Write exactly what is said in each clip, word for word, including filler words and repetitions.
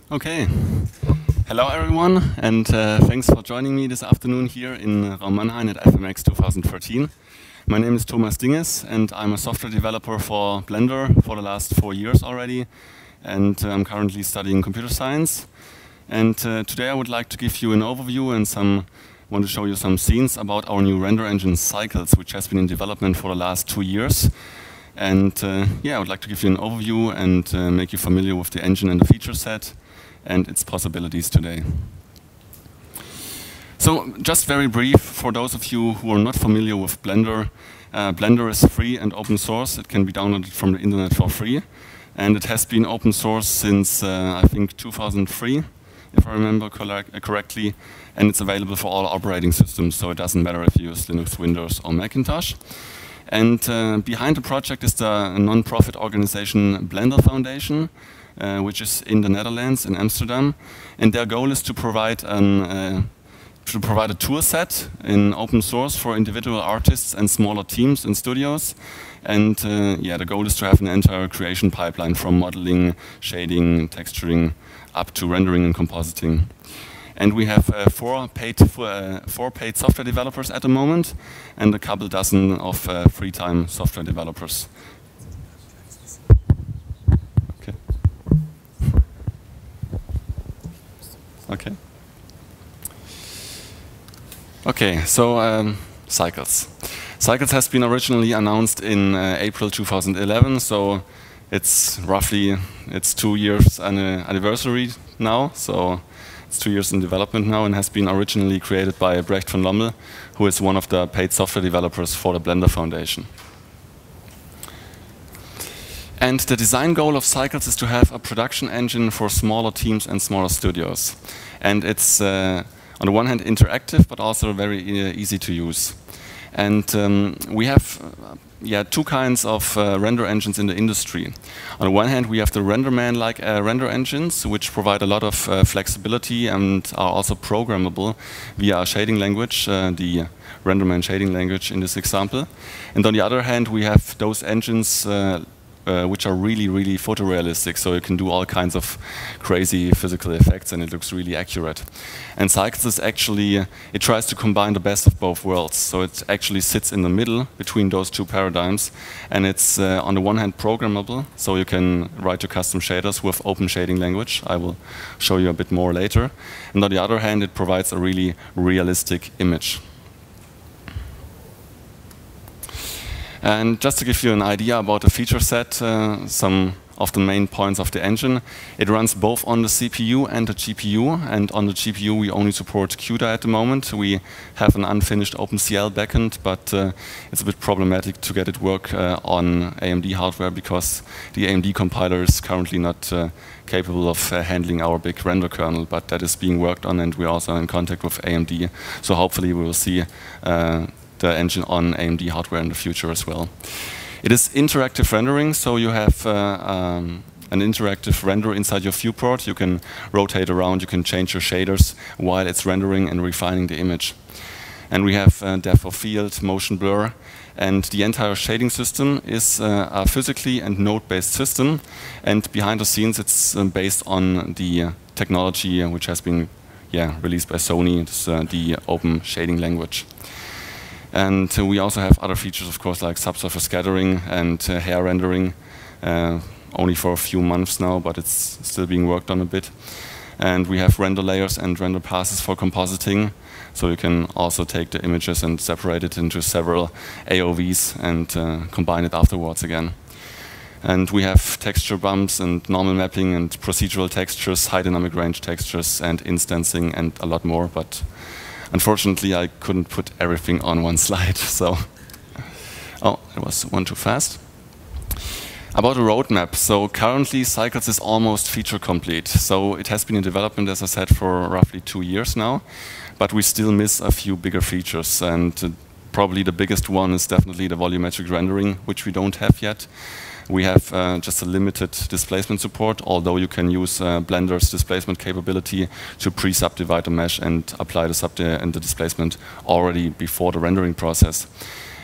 Okay. Hello everyone, and uh, thanks for joining me this afternoon here in Raum Mannheim at F M X twenty thirteen. My name is Thomas Dinges, and I'm a software developer for Blender for the last four years already, and uh, I'm currently studying computer science. And uh, today I would like to give you an overview and some want to show you some scenes about our new render engine Cycles, which has been in development for the last two years. And uh, yeah, I would like to give you an overview and uh, make you familiar with the engine and the feature set and its possibilities today. So just very brief, for those of you who are not familiar with Blender, uh, Blender is free and open source. It can be downloaded from the internet for free. And it has been open source since, uh, I think, two thousand three, if I remember correct, uh, correctly. And it's available for all operating systems, so it doesn't matter if you use Linux, Windows, or Macintosh. And uh, behind the project is the non-profit organization Blender Foundation, uh, which is in the Netherlands, in Amsterdam. And their goal is to provide an, uh, to provide a tool set in open source for individual artists and smaller teams and studios. And uh, yeah, the goal is to have an entire creation pipeline from modeling, shading, texturing, up to rendering and compositing. And we have uh, four, paid, uh, four paid software developers at the moment, and a couple dozen of uh, free-time software developers. Okay. Okay. Okay. So um, Cycles. Cycles has been originally announced in uh, April two thousand eleven. So it's roughly it's two years an anniversary now. So. It's two years in development now and has been originally created by Brecht van Lommel, who is one of the paid software developers for the Blender Foundation. And the design goal of Cycles is to have a production engine for smaller teams and smaller studios. And it's, uh, on the one hand, interactive, but also very uh, easy to use. And um, we have uh, yeah, two kinds of uh, render engines in the industry. On the one hand, we have the RenderMan-like uh, render engines, which provide a lot of uh, flexibility and are also programmable via a shading language, uh, the RenderMan shading language in this example. And on the other hand, we have those engines uh, Uh, which are really, really photorealistic, so you can do all kinds of crazy physical effects and it looks really accurate. And Cycles is actually, uh, it tries to combine the best of both worlds, so it actually sits in the middle between those two paradigms, and it's uh, on the one hand programmable, so you can write your custom shaders with open shading language. I will show you a bit more later. And on the other hand, it provides a really realistic image. And just to give you an idea about the feature set, uh, some of the main points of the engine, it runs both on the C P U and the G P U. And on the G P U, we only support CUDA at the moment. We have an unfinished OpenCL backend, but uh, it's a bit problematic to get it work uh, on A M D hardware because the A M D compiler is currently not uh, capable of uh, handling our big render kernel. But that is being worked on, and we're also in contact with A M D. So hopefully, we will see. Uh, the engine on A M D hardware in the future as well. It is interactive rendering, so you have uh, um, an interactive render inside your viewport. You can rotate around, you can change your shaders while it's rendering and refining the image. And we have uh, depth of field, motion blur, and the entire shading system is uh, a physically and node-based system. And behind the scenes, it's uh, based on the uh, technology uh, which has been yeah, released by Sony, it's, uh, the open shading language. And uh, we also have other features, of course, like subsurface scattering and uh, hair rendering, uh, only for a few months now, but it's still being worked on a bit. And we have render layers and render passes for compositing, so you can also take the images and separate it into several A O Vs and uh, combine it afterwards again. And we have texture bumps and normal mapping and procedural textures, high dynamic range textures and instancing and a lot more, but unfortunately, I couldn't put everything on one slide, so. Oh, it was one too fast. About the roadmap, so currently Cycles is almost feature complete. So it has been in development, as I said, for roughly two years now, but we still miss a few bigger features, and uh, probably the biggest one is definitely the volumetric rendering, which we don't have yet. We have uh, just a limited displacement support, although you can use uh, Blender's displacement capability to pre-subdivide the mesh and apply the, sub and the displacement already before the rendering process.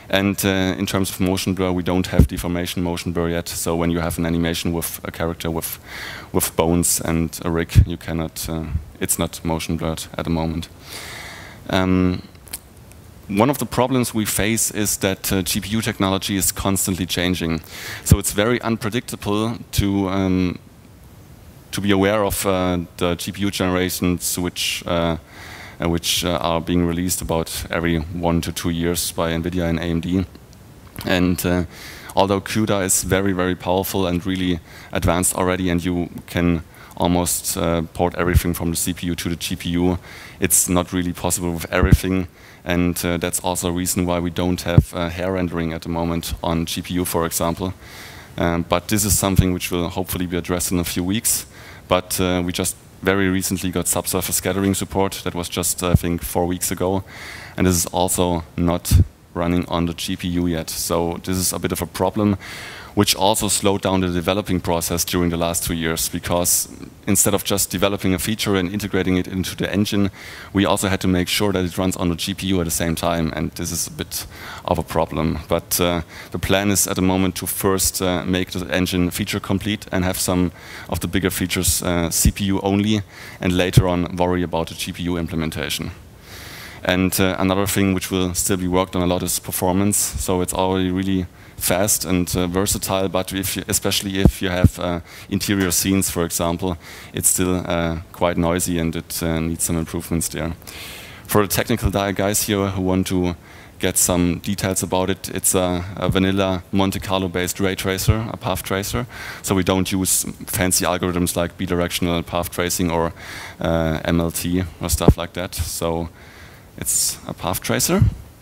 And uh, in terms of motion blur, we don't have deformation motion blur yet. So when you have an animation with a character with with bones and a rig, you cannot. Uh, it's not motion blurred at the moment. Um, One of the problems we face is that uh, G P U technology is constantly changing. So it's very unpredictable to um, to be aware of uh, the G P U generations which uh, uh, which uh, are being released about every one to two years by NVIDIA and A M D. And uh, although CUDA is very, very powerful and really advanced already, and you can almost uh, port everything from the C P U to the G P U, it's not really possible with everything. And uh, that's also a reason why we don't have uh, hair rendering at the moment on G P U, for example. Um, but this is something which will hopefully be addressed in a few weeks. But uh, we just very recently got subsurface scattering support. That was just, I think, four weeks ago. And this is also not running on the G P U yet. So this is a bit of a problem, which also slowed down the developing process during the last two years, because instead of just developing a feature and integrating it into the engine, we also had to make sure that it runs on the G P U at the same time, and this is a bit of a problem. But uh, the plan is at the moment to first uh, make the engine feature complete and have some of the bigger features uh, C P U only, and later on worry about the G P U implementation. And uh, another thing which will still be worked on a lot is performance. So it's already really fast and uh, versatile, but if you, especially if you have uh, interior scenes, for example, it's still uh, quite noisy and it uh, needs some improvements there. For the technical guys here who want to get some details about it, it's a, a vanilla Monte Carlo based ray tracer, a path tracer. So we don't use fancy algorithms like bidirectional path tracing or uh, M L T or stuff like that. So it's a path tracer.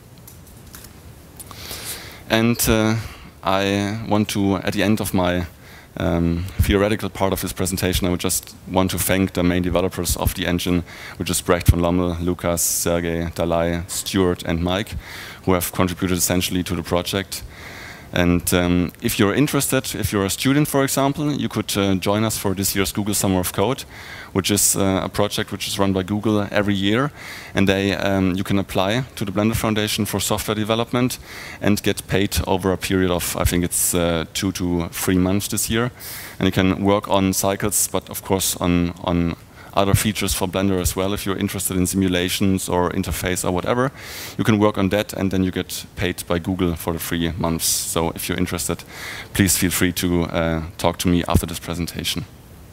And uh, I want to, at the end of my um, theoretical part of this presentation, I would just want to thank the main developers of the engine, which is Brecht von Lommel, Lukas, Sergey, Dalai, Stuart, and Mike, who have contributed essentially to the project. And um, if you're interested, if you're a student, for example, you could uh, join us for this year's Google Summer of Code, which is uh, a project which is run by Google every year. And they, um, you can apply to the Blender Foundation for software development and get paid over a period of, I think it's uh, two to three months this year. And you can work on cycles, but of course on, on other features for Blender as well. If you're interested in simulations or interface or whatever, you can work on that, and then you get paid by Google for the three months. So if you're interested, please feel free to uh, talk to me after this presentation.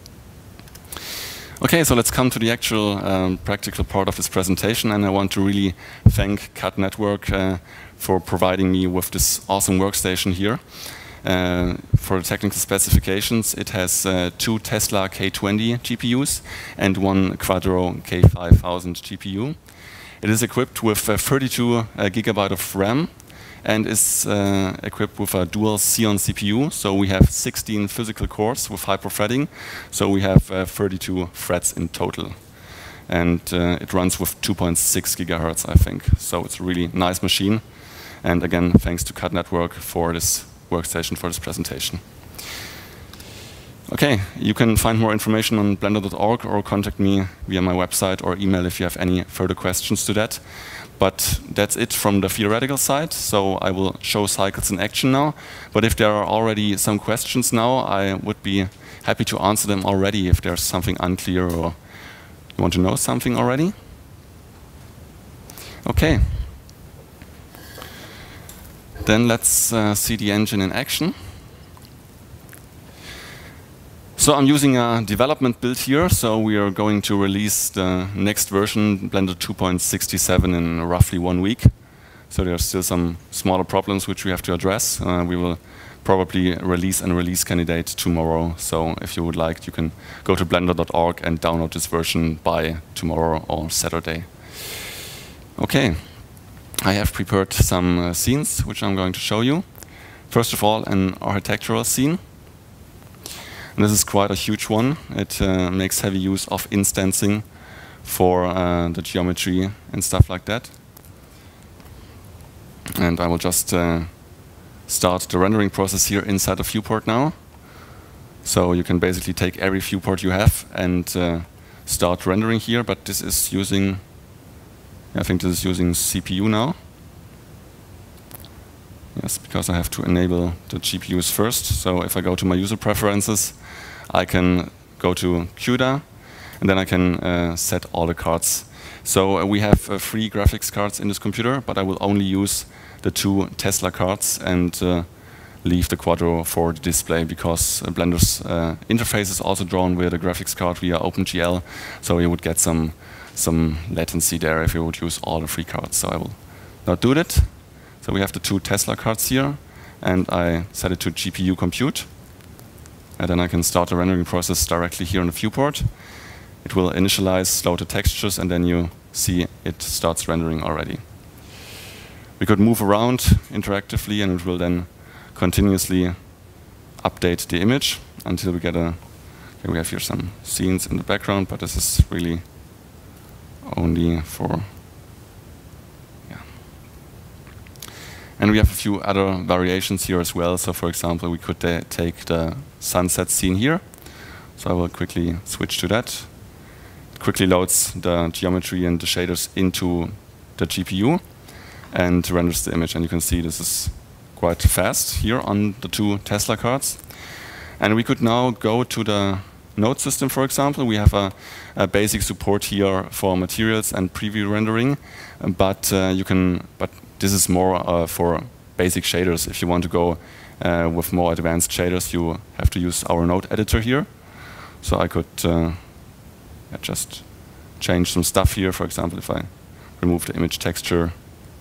Okay, so let's come to the actual um, practical part of this presentation, and I want to really thank C A D Network uh, for providing me with this awesome workstation here. Uh, for the technical specifications, it has uh, two Tesla K twenty G P Us and one Quadro K five thousand G P U. It is equipped with uh, thirty-two uh, gigabyte of RAM and is uh, equipped with a dual Xeon C P U. So we have sixteen physical cores with hyperthreading. So we have uh, thirty-two threads in total. And uh, it runs with two point six gigahertz, I think. So it's a really nice machine. And again, thanks to C A D Network for this workstation for this presentation. Okay, you can find more information on blender dot org or contact me via my website or email if you have any further questions to that. But that's it from the theoretical side. So I will show cycles in action now. But if there are already some questions now, I would be happy to answer them already if there's something unclear or you want to know something already. Okay. Then let's uh, see the engine in action. So I'm using a development build here. So we are going to release the next version, Blender two point sixty-seven, in roughly one week. So there are still some smaller problems which we have to address. Uh, we will probably release an release candidate tomorrow. So if you would like, you can go to blender dot org and download this version by tomorrow or Saturday. Okay. I have prepared some uh, scenes which I'm going to show you. First of all, an architectural scene. And this is quite a huge one. It uh, makes heavy use of instancing for uh, the geometry and stuff like that. And I will just uh, start the rendering process here inside the viewport now. So you can basically take every viewport you have and uh, start rendering here, but this is using I think this is using C P U now. Yes, because I have to enable the G P Us first. So if I go to my user preferences, I can go to CUDA, and then I can uh, set all the cards. So uh, we have uh, three graphics cards in this computer, but I will only use the two Tesla cards and uh, leave the Quadro for the display, because uh, Blender's uh, interface is also drawn with a graphics card via OpenGL, so you would get some some latency there if you would use all the three cards. So I will not do that. So we have the two Tesla cards here, and I set it to G P U compute. And then I can start the rendering process directly here on the viewport. It will initialize, load the textures, and then you see it starts rendering already. We could move around interactively, and it will then continuously update the image until we get a, okay, we have here some scenes in the background, but this is really only for, yeah. And we have a few other variations here as well. So for example, we could uh, take the sunset scene here. So I will quickly switch to that. It quickly loads the geometry and the shaders into the G P U and renders the image. And you can see this is quite fast here on the two Tesla cards. And we could now go to the node system, for example. We have a, a basic support here for materials and preview rendering, but uh, you can, but this is more uh, for basic shaders. If you want to go uh, with more advanced shaders, you have to use our node editor here. So I could uh, just change some stuff here. For example, if I remove the image texture,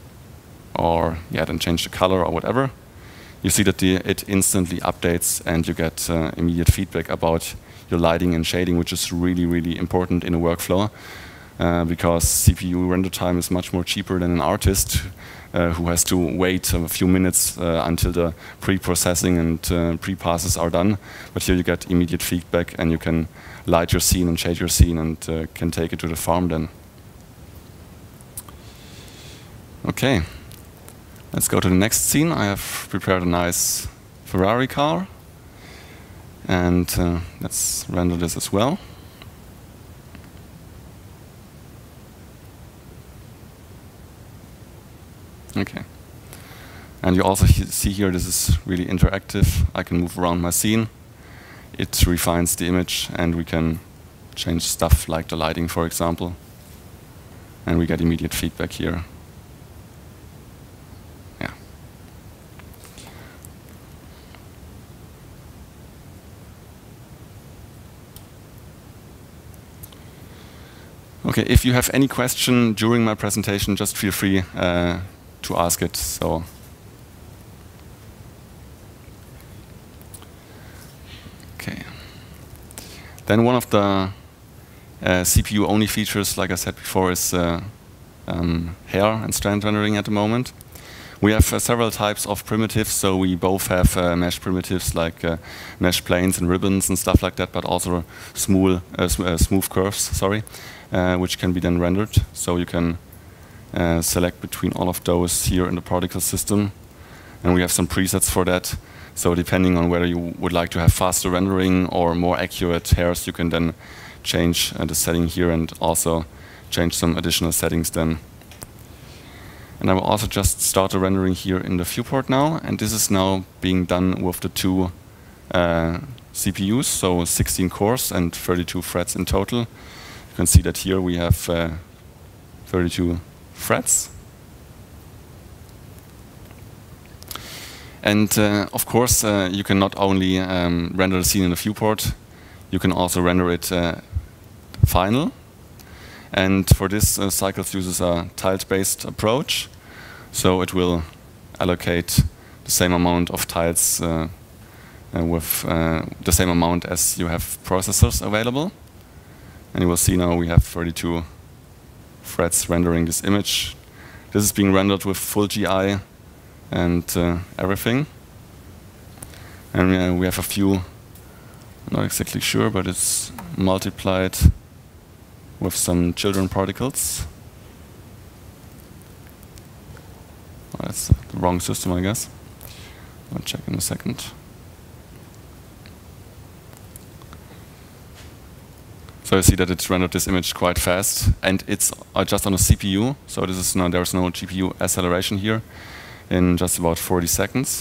or yeah, then change the color or whatever, you see that the, it instantly updates, and you get uh, immediate feedback about your lighting and shading, which is really, really important in a workflow, uh, because C P U render time is much more cheaper than an artist uh, who has to wait a few minutes uh, until the pre-processing and uh, pre-passes are done. But here you get immediate feedback, and you can light your scene and shade your scene, and uh, can take it to the farm then. Okay, let's go to the next scene. I have prepared a nice Ferrari car. And uh, let's render this as well. Okay. And you also he see here this is really interactive. I can move around my scene. It refines the image, and we can change stuff like the lighting, for example. And we get immediate feedback here. Okay, if you have any question during my presentation, just feel free uh, to ask it. So, okay. Then one of the uh, C P U-only features, like I said before, is uh, um, hair and strand rendering at the moment. We have uh, several types of primitives, so we both have uh, mesh primitives like uh, mesh planes and ribbons and stuff like that, but also smooth, uh, sm uh, smooth curves, sorry, uh, which can be then rendered. So you can uh, select between all of those here in the particle system, and we have some presets for that. So depending on whether you would like to have faster rendering or more accurate hairs, you can then change uh, the setting here and also change some additional settings then. And I will also just start the rendering here in the viewport now, and this is now being done with the two uh, C P Us, so sixteen cores and thirty-two threads in total. You can see that here we have uh, thirty-two threads. And uh, of course, uh, you can not only um, render the scene in the viewport, you can also render it uh, final. And for this, uh, Cycles uses a tiled-based approach. So it will allocate the same amount of tiles uh, uh, with uh, the same amount as you have processors available. And you will see now we have thirty-two threads rendering this image. This is being rendered with full G I and uh, everything. And uh, we have a few, I'm not exactly sure, but it's multiplied with some children particles. Oh, that's the wrong system, I guess. I'll check in a second. So you see that it's rendered this image quite fast, and it's uh, just on a C P U. So this is no, there's no G P U acceleration here. in just about forty seconds.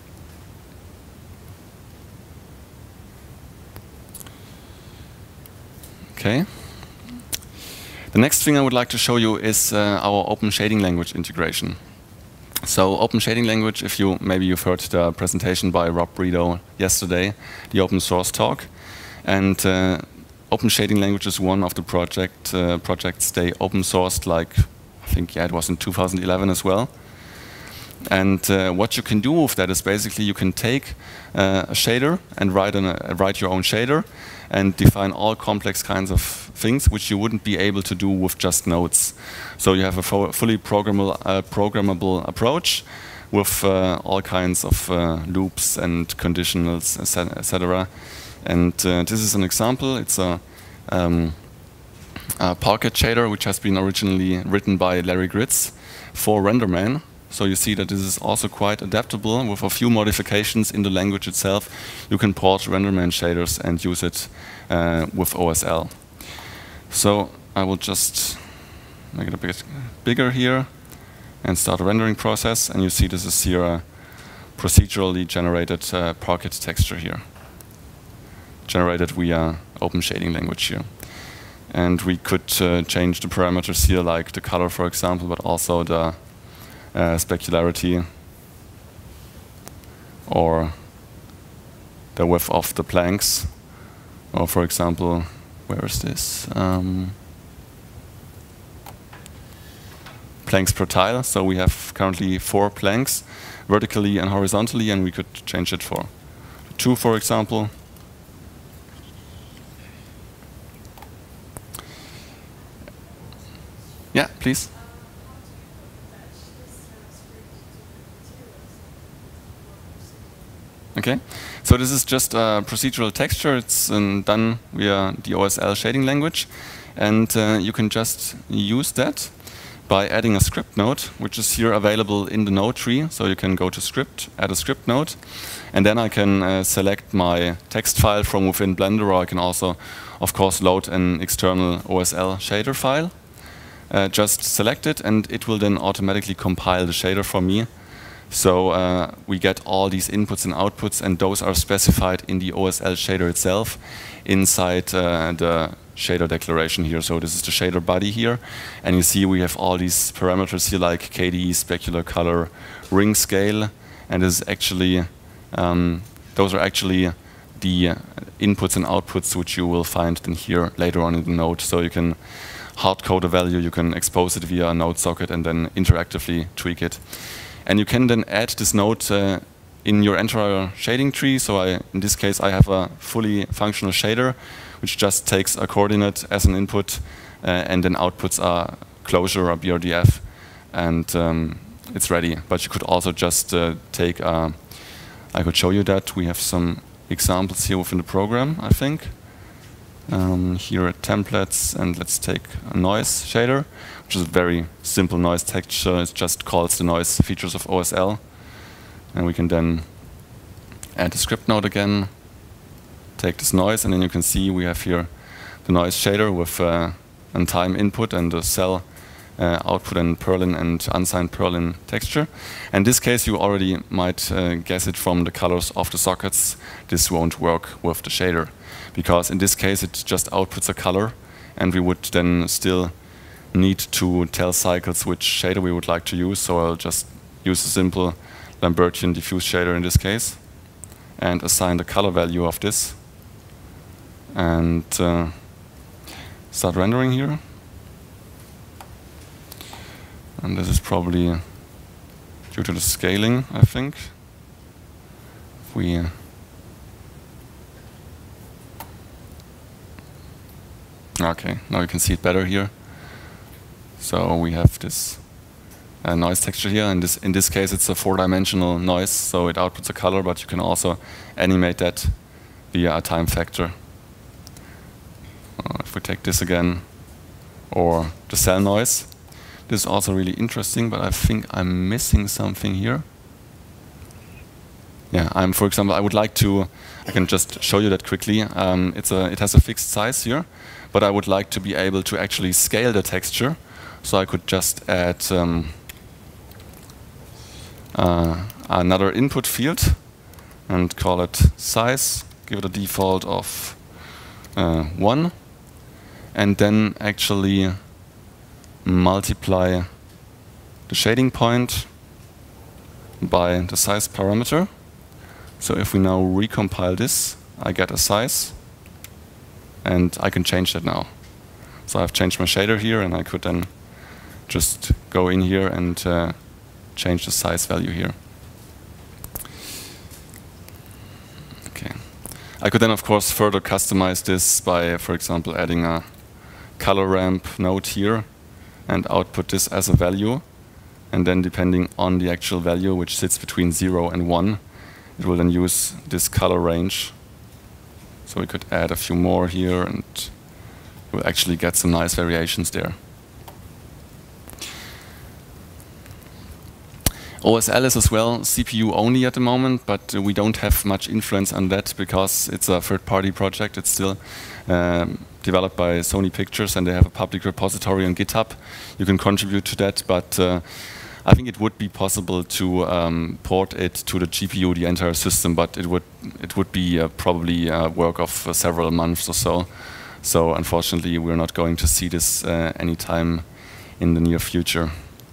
Okay. The next thing I would like to show you is uh, our open shading language integration. So open shading language, if you maybe you've heard the presentation by Rob Brito yesterday, the open source talk, and uh, open shading language is one of the project uh, projects they open sourced, like I think yeah it was in two thousand eleven as well. And uh, what you can do with that is basically you can take uh, a shader and write, an, uh, write your own shader and define all complex kinds of things which you wouldn't be able to do with just nodes. So you have a fully programmable, uh, programmable approach with uh, all kinds of uh, loops and conditionals, et cetera. And uh, this is an example. It's a, um, a Parquet shader which has been originally written by Larry Gritz for RenderMan. So you see that this is also quite adaptable. With a few modifications in the language itself, you can port RenderMan shaders and use it uh, with O S L. So I will just make it a bit bigger here and start a rendering process. And you see this is here a procedurally generated uh, Parquet texture here, generated via open shading language here. And we could uh, change the parameters here, like the color, for example, but also the Uh, specularity or the width of the planks, or for example, where is this? Um, planks per tile. So we have currently four planks, vertically and horizontally, and we could change it for two, for example. Yeah, please. Okay, so this is just a procedural texture. It's um, done via the O S L shading language, and uh, you can just use that by adding a script node, which is here available in the node tree. So you can go to script, add a script node, and then I can uh, select my text file from within Blender, or I can also, of course, load an external O S L shader file. Uh, just select it, and it will then automatically compile the shader for me. So uh, we get all these inputs and outputs, and those are specified in the O S L shader itself inside uh, the shader declaration here. So this is the shader body here, and you see we have all these parameters here like K D, specular color, ring scale, and this is actually um, those are actually the uh, inputs and outputs which you will find in here later on in the node. So you can hard code a value, you can expose it via a node socket, and then interactively tweak it. And you can then add this node uh, in your entire shading tree. So I, in this case, I have a fully functional shader, which just takes a coordinate as an input, uh, and then outputs a closure or B R D F, and um, it's ready. But you could also just uh, take, a, I could show you that. We have some examples here within the program, I think. Um, here are templates, and let's take a noise shader, which is a very simple noise texture. It just calls the noise features of O S L. And we can then add the script node again, take this noise, and then you can see we have here the noise shader with uh, a time input and the cell uh, output and Perlin and unsigned Perlin texture. In this case, you already might uh, guess it from the colors of the sockets. This won't work with the shader, because in this case it just outputs a color, and we would then still need to tell cycles which shader we would like to use. So I'll just use a simple Lambertian diffuse shader in this case, and assign the color value of this, and uh, start rendering here. And this is probably due to the scaling, I think. If we uh, okay, now you can see it better here. So we have this uh, noise texture here, and this in this case it's a four-dimensional noise, so it outputs a color, but you can also animate that via a time factor. Uh, if we take this again, or the cell noise, this is also really interesting, but I think I'm missing something here. Yeah, I'm, for example, I would like to, I can just show you that quickly. Um, it's a, it has a fixed size here, but I would like to be able to actually scale the texture. So I could just add, um, uh, another input field and call it size, give it a default of uh, one, and then actually multiply the shading point by the size parameter. So if we now recompile this, I get a size, and I can change that now. So I've changed my shader here, and I could then just go in here and uh, change the size value here. Okay. I could then, of course, further customize this by, for example, adding a color ramp node here and output this as a value. And then depending on the actual value, which sits between zero and one, it will then use this color range. So we could add a few more here, and we'll actually get some nice variations there. O S L is as well C P U only at the moment, but uh, we don't have much influence on that because it's a third-party project. It's still um, developed by Sony Pictures, and they have a public repository on GitHub. You can contribute to that, but uh, I think it would be possible to um, port it to the G P U, the entire system, but it would it would be uh, probably a work of uh, several months or so. So unfortunately, we're not going to see this uh, anytime in the near future.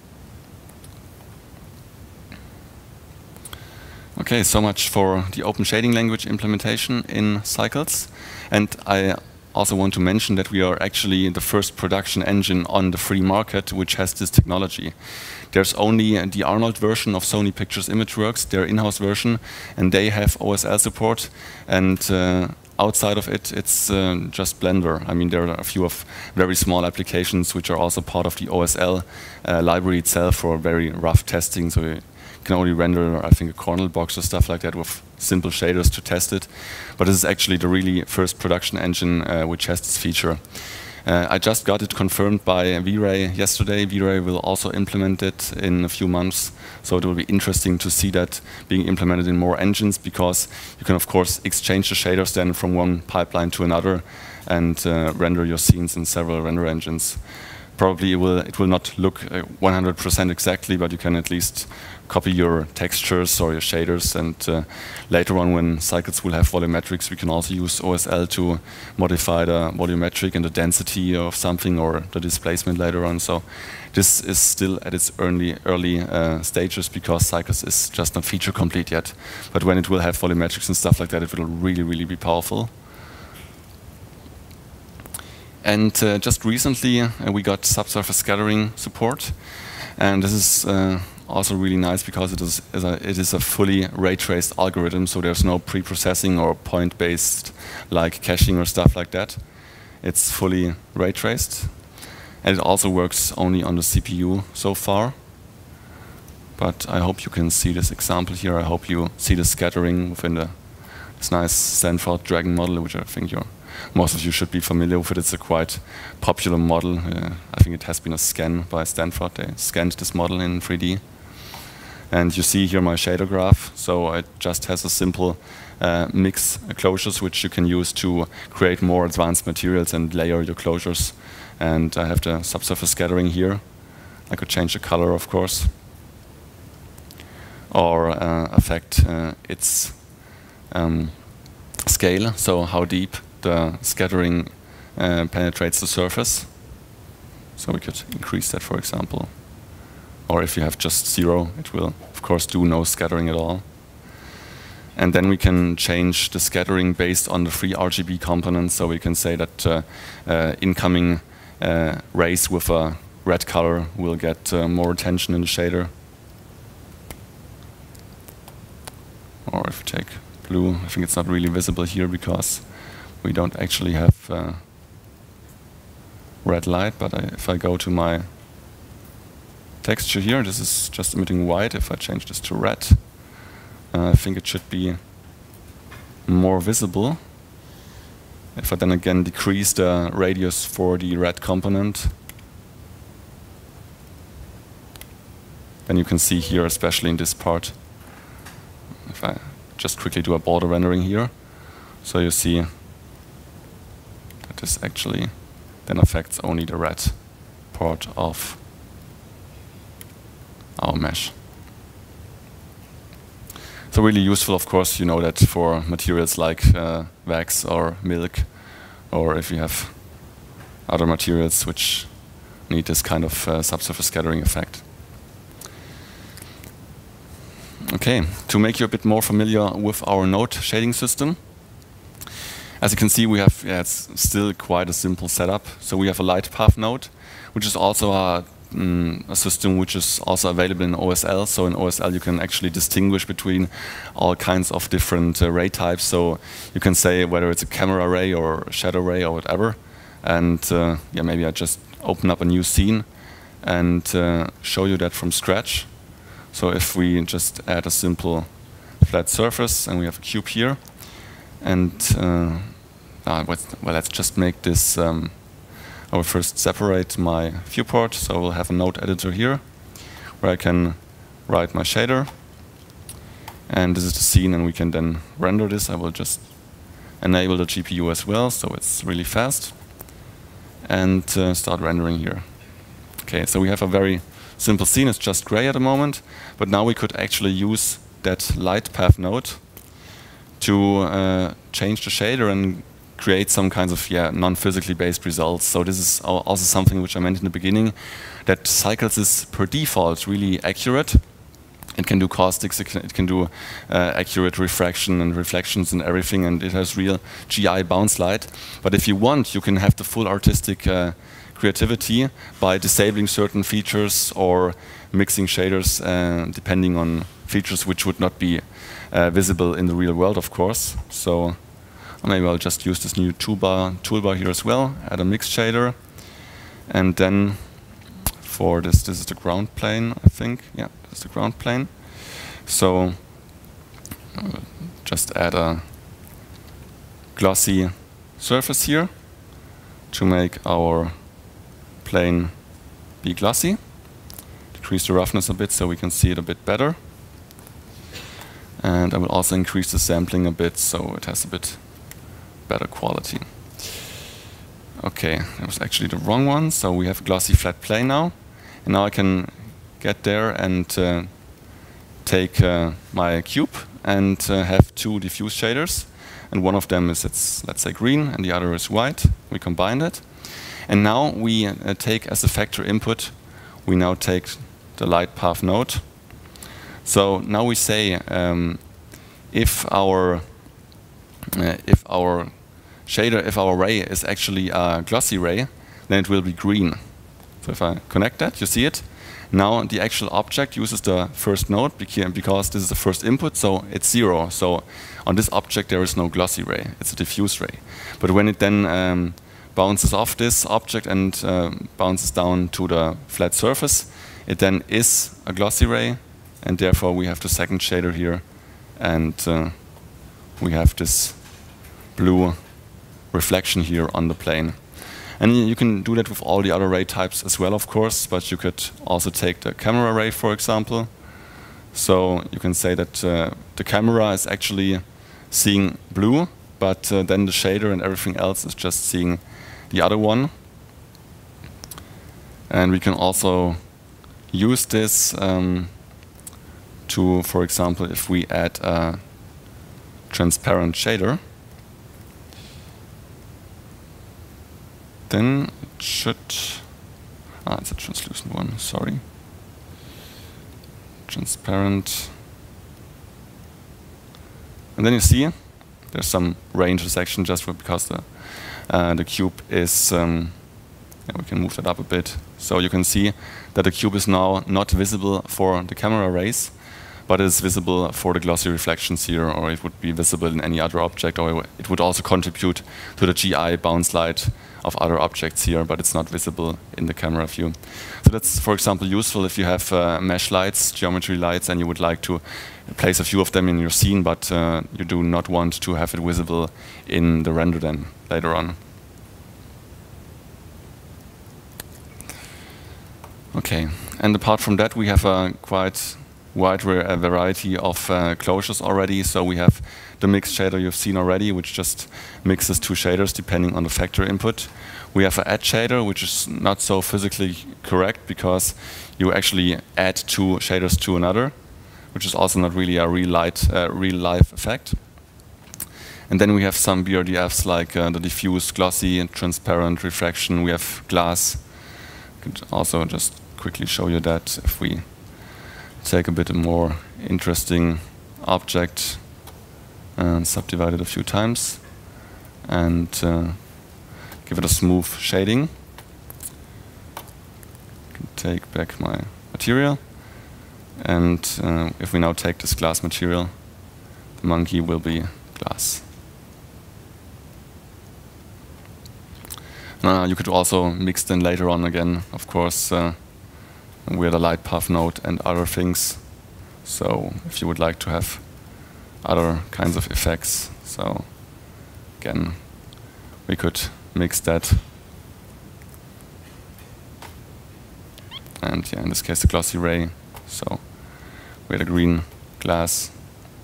Okay, so much for the open shading language implementation in Cycles. And I also want to mention that we are actually the first production engine on the free market which has this technology. There's only the Arnold version of Sony Pictures ImageWorks, their in-house version, and they have O S L support. And uh, outside of it, it's uh, just Blender. I mean, there are a few of very small applications which are also part of the O S L uh, library itself for very rough testing. So you can only render, I think, a Cornell box or stuff like that with simple shaders to test it. But this is actually the really first production engine uh, which has this feature. Uh, I just got it confirmed by V-Ray yesterday. V-Ray will also implement it in a few months. So it will be interesting to see that being implemented in more engines, because you can, of course, exchange the shaders then from one pipeline to another and uh, render your scenes in several render engines. Probably it will, it will not look uh, one hundred percent exactly, but you can at least copy your textures or your shaders, and uh, later on when Cycles will have volumetrics, we can also use O S L to modify the volumetric and the density of something or the displacement later on. So this is still at its early, early uh, stages, because Cycles is just not feature complete yet. But when it will have volumetrics and stuff like that, it will really, really be powerful. And uh, just recently uh, we got subsurface scattering support, and this is uh, also really nice because it is, is a, it is a fully ray-traced algorithm, so there's no pre-processing or point-based like caching or stuff like that. It's fully ray-traced, and it also works only on the C P U so far. But I hope you can see this example here. I hope you see the scattering within the, this nice Stanford Dragon model, which I think you're most of you should be familiar with it. It's a quite popular model. Uh, I think it has been a scan by Stanford. They scanned this model in three D. And you see here my shader graph. So it just has a simple uh, mix closures, which you can use to create more advanced materials and layer your closures. And I have the subsurface scattering here. I could change the color, of course, or uh, affect uh, its um, scale, so how deep the scattering uh, penetrates the surface. So we could increase that, for example. Or if you have just zero, it will, of course, do no scattering at all. And then we can change the scattering based on the free R G B components. So we can say that uh, uh, incoming uh, rays with a red color will get uh, more attention in the shader. Or if we take blue, I think it's not really visible here because we don't actually have uh, red light, but I, if I go to my texture here, this is just emitting white. If I change this to red, uh, I think it should be more visible. If I then again decrease the radius for the red component, then you can see here, especially in this part, if I just quickly do a border rendering here, so you see this actually then affects only the red part of our mesh. So really useful, of course, you know that for materials like uh, wax or milk, or if you have other materials which need this kind of uh, subsurface scattering effect. Okay, to make you a bit more familiar with our node shading system, as you can see, we have, yeah, it's still quite a simple setup. So we have a light path node, which is also a, mm, a system which is also available in O S L. So in O S L you can actually distinguish between all kinds of different uh, ray types. So you can say whether it's a camera ray or a shadow ray or whatever. And uh, yeah, maybe I just open up a new scene and uh, show you that from scratch. So if we just add a simple flat surface and we have a cube here, and uh, uh, well, let's just make this, um, I will first separate my viewport, so we'll have a node editor here where I can write my shader, and this is the scene, and we can then render this. I will just enable the G P U as well, so it's really fast, and uh, start rendering here. Okay, so we have a very simple scene. It's just gray at the moment, but now we could actually use that light path node to uh, change the shader and create some kinds of yeah, non-physically based results. So this is also something which I mentioned in the beginning, that Cycles is per default really accurate. It can do caustics, it can, it can do uh, accurate refraction and reflections and everything, and it has real G I bounce light. But if you want, you can have the full artistic uh, creativity by disabling certain features or mixing shaders uh, depending on features which would not be uh, visible in the real world, of course. So maybe I'll just use this new toolbar, toolbar here as well, add a mix shader, and then for this, this is the ground plane, I think. Yeah, this is the ground plane. So I'll just add a glossy surface here to make our plane be glossy. Decrease the roughness a bit so we can see it a bit better. And I will also increase the sampling a bit so it has a bit better quality. Okay, that was actually the wrong one. So we have a glossy flat plane now. And now I can get there and uh, take uh, my cube and uh, have two diffuse shaders. And one of them is, it's, let's say, green, and the other is white. We combined it. And now we uh, take as a factor input, we now take the light path node. So now we say um, if our uh, if our shader, if our ray is actually a glossy ray, then it will be green. So if I connect that, you see it. Now the actual object uses the first node because this is the first input, so it's zero. So on this object there is no glossy ray, it's a diffuse ray. But when it then um, bounces off this object and uh, bounces down to the flat surface, it then is a glossy ray, and therefore we have the second shader here, and uh, we have this blue reflection here on the plane. And you can do that with all the other ray types as well, of course, but you could also take the camera ray, for example. So you can say that uh, the camera is actually seeing blue, but uh, then the shader and everything else is just seeing the other one. And we can also use this um, to, for example, if we add a transparent shader, then it should, ah, it's a translucent one, sorry. Transparent. And then you see there's some ray intersection just because the, uh, the cube is, um, yeah, we can move that up a bit. So you can see that the cube is now not visible for the camera rays, but is visible for the glossy reflections here, or it would be visible in any other object, or it would also contribute to the G I bounce light of other objects here, but it's not visible in the camera view. So that's, for example, useful if you have uh, mesh lights, geometry lights, and you would like to place a few of them in your scene, but uh, you do not want to have it visible in the render then later on. Okay, and apart from that, we have a quite wide uh, variety of uh, closures already. So we have the mixed shader you've seen already, which just mixes two shaders depending on the factor input. We have an add shader, which is not so physically correct because you actually add two shaders to another. which is also not really a real light, uh, real life effect. And then we have some B R D Fs like uh, the diffuse, glossy, and transparent refraction. We have glass. I could also just quickly show you that if we take a bit more interesting object and subdivide it a few times and uh, give it a smooth shading. I can take back my material, and uh, if we now take this glass material, the monkey will be glass. Uh, you could also mix them later on again, of course, uh, with a light path node and other things. So if you would like to have other kinds of effects, so again, we could mix that. And yeah, in this case, the glossy ray. So we had a green glass.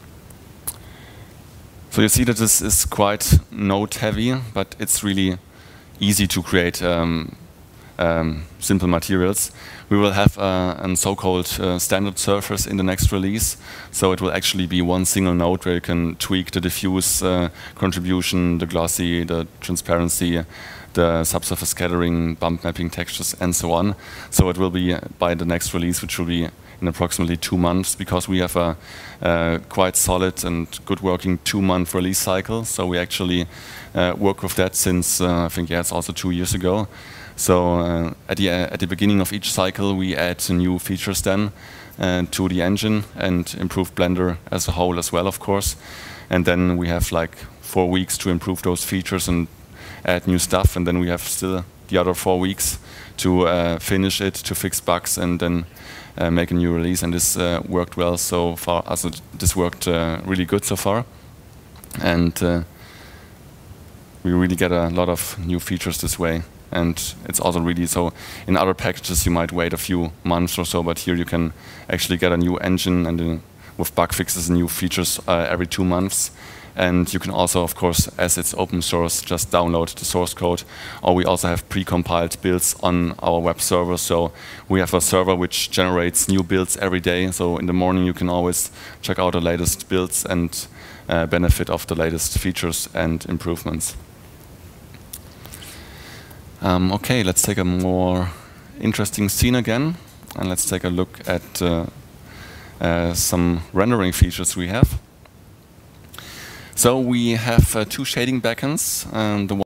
So you see that this is quite node heavy, but it's really easy to create um, um, simple materials. We will have uh, a so-called uh, standard surface in the next release. So it will actually be one single node where you can tweak the diffuse uh, contribution, the glossy, the transparency, the subsurface scattering, bump mapping textures, and so on. So it will be uh, by the next release, which will be in approximately two months, because we have a uh, quite solid and good working two-month release cycle. So we actually uh, work with that since uh, I think yeah, it's also two years ago. So uh, at the uh, at the beginning of each cycle, we add new features then uh, to the engine and improve Blender as a whole as well, of course. And then we have like four weeks to improve those features and add new stuff, and then we have still the other four weeks to uh, finish it, to fix bugs, and then uh, make a new release. And this uh, worked well so far. Also, this worked uh, really good so far, and uh, we really get a lot of new features this way. And it's also really so. In other packages, you might wait a few months or so, but here you can actually get a new engine and uh, with bug fixes and new features uh, every two months. And you can also, of course, as it's open source, just download the source code. Or we also have pre-compiled builds on our web server. So we have a server which generates new builds every day. So in the morning, you can always check out the latest builds and uh, benefit of the latest features and improvements. Um, okay, let's take a more interesting scene again. And let's take a look at uh, uh, some rendering features we have. So we have uh, two shading backends. Um, the